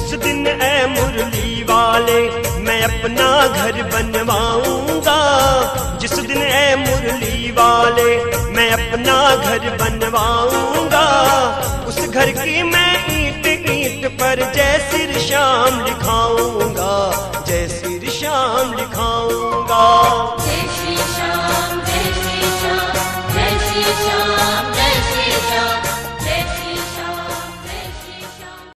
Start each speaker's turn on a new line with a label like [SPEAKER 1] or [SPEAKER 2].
[SPEAKER 1] उस दिन ऐ मुरली वाले मैं अपना घर बनवाऊंगा। जिस दिन ऐ मुरली वाले मैं अपना घर बनवाऊंगा। उस घर की मैं ईंट ईंट पर जय श्री श्याम लिखाऊंगा।